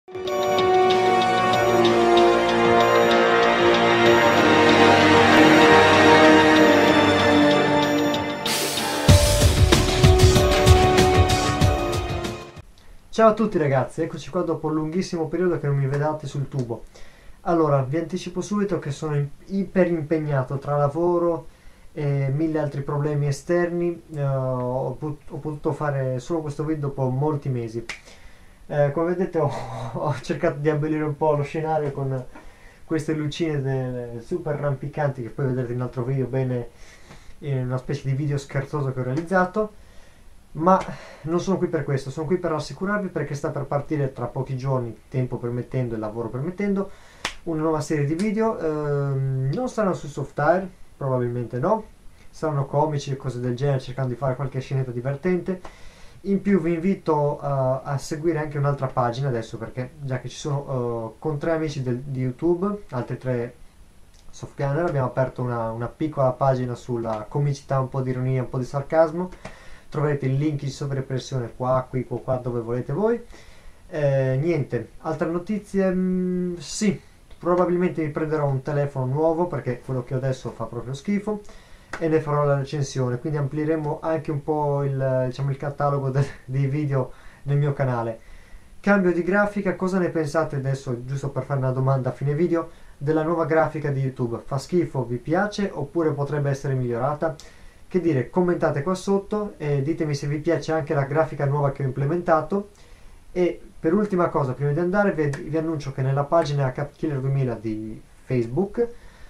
Ciao a tutti ragazzi, eccoci qua dopo un lunghissimo periodo che non mi vedate sul tubo. Allora, vi anticipo subito che sono iper impegnato tra lavoro e mille altri problemi esterni. Ho potuto fare solo questo video dopo molti mesi. Come vedete ho cercato di abbellire un po' lo scenario con queste lucine super rampicanti che poi vedrete in un altro video bene, in una specie di video scherzoso che ho realizzato. Ma non sono qui per questo, sono qui per rassicurarvi perché sta per partire tra pochi giorni, tempo permettendo e lavoro permettendo, una nuova serie di video. Non saranno su Software, probabilmente no, saranno comici e cose del genere, cercando di fare qualche scenetta divertente. In più vi invito a seguire anche un'altra pagina adesso, perché già che ci sono con tre amici di YouTube, altri tre softpianer, abbiamo aperto una piccola pagina sulla comicità, un po' di ironia, un po' di sarcasmo. Troverete il link in sovraimpressione qua, qui, qua, dove volete voi. Niente, altre notizie, sì, probabilmente mi prenderò un telefono nuovo perché quello che ho adesso fa proprio schifo e ne farò la recensione, quindi amplieremo anche un po' diciamo, il catalogo dei video nel mio canale. Cambio di grafica, cosa ne pensate adesso, giusto per fare una domanda a fine video, della nuova grafica di YouTube? Fa schifo, vi piace oppure potrebbe essere migliorata? Che dire, commentate qua sotto e ditemi se vi piace anche la grafica nuova che ho implementato. E per ultima cosa, prima di andare, vi annuncio che nella pagina CapKiller 2000 di Facebook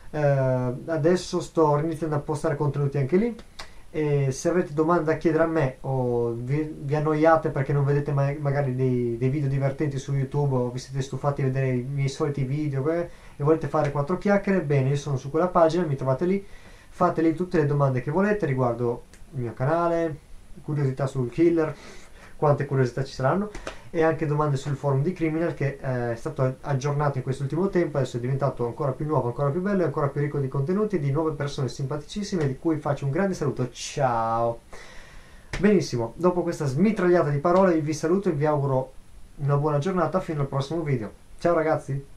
adesso sto iniziando a postare contenuti anche lì, e se avete domande da chiedere a me o vi annoiate perché non vedete magari dei video divertenti su YouTube o vi siete stufati di vedere i miei soliti video e volete fare quattro chiacchiere, bene, io sono su quella pagina, mi trovate lì. Fateli tutte le domande che volete riguardo il mio canale, curiosità sul killer, quante curiosità ci saranno, e anche domande sul forum di Criminal che è stato aggiornato in quest'ultimo tempo, adesso è diventato ancora più nuovo, ancora più bello e ancora più ricco di contenuti e di nuove persone simpaticissime di cui faccio un grande saluto. Ciao! Benissimo, dopo questa smitragliata di parole vi saluto e vi auguro una buona giornata fino al prossimo video. Ciao ragazzi!